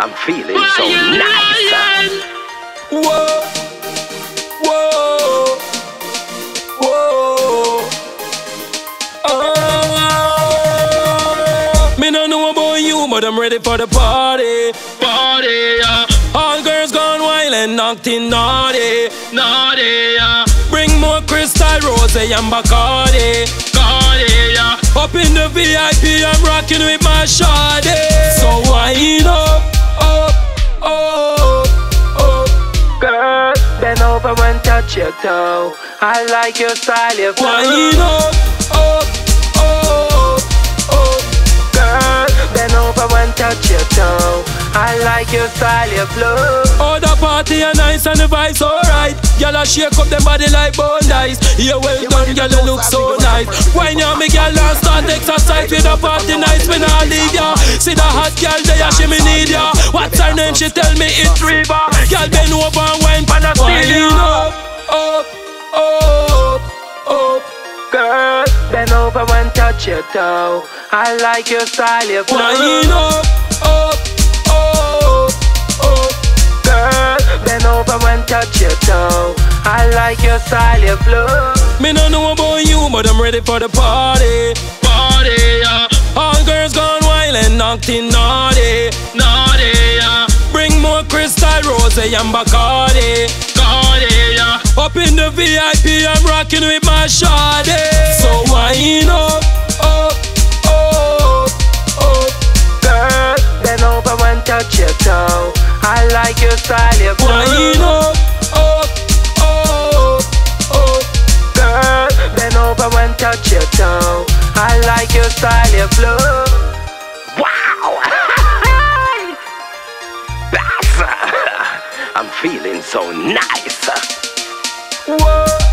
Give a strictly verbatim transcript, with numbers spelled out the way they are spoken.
I'm feeling so nice. Whoa, whoa, whoa. Oh, me no know about you, but I'm ready for the party. Party, yeah. All girls gone wild and acting naughty, naughty, yeah. Bring more Crystal, Rose and Bacardi, Bacardi, yeah. Up in the V I P, I'm rocking with my shawty. So wind up, up, up, up. Girl, bend over and touch your toe. I like your style, your flow. Wind up, up, up, up. Girl, bend over and touch your toe. I like your style, your flow. Oh, the party are nice and the vibes alright. Y'all a shake up them body like bone dice. Yeah, well done, y'all you look so nice. Why now me girl and start exercise with the party nice. Me nah leave ya. See the hot girl there, she me need ya. What's her name? She tell me it's Riva. Girl bend over and wine pan a steal up, up, up, up. Girl, bend over and touch your toe. I like your style, your flow. Wine up, up, up, up. Girl, bend over and touch your toe. I like your style, your flow. Me no know about you, but I'm ready for the party. Party, yeah. All girls gone wild and acting naughty, naughty, yeah. Bring more Crystal, Rose and Bacardi, Bacardi, yeah. Up in the V I P, I'm rocking with my shawty. So wind up, up, up, up. Girl, bend over and touch your toe. I like your style, your flow. Wind up, up, up, up. Girl, bend over and touch your toe. I like your style, your flow. Wow! That's, uh, I'm feeling so nice. Whoa.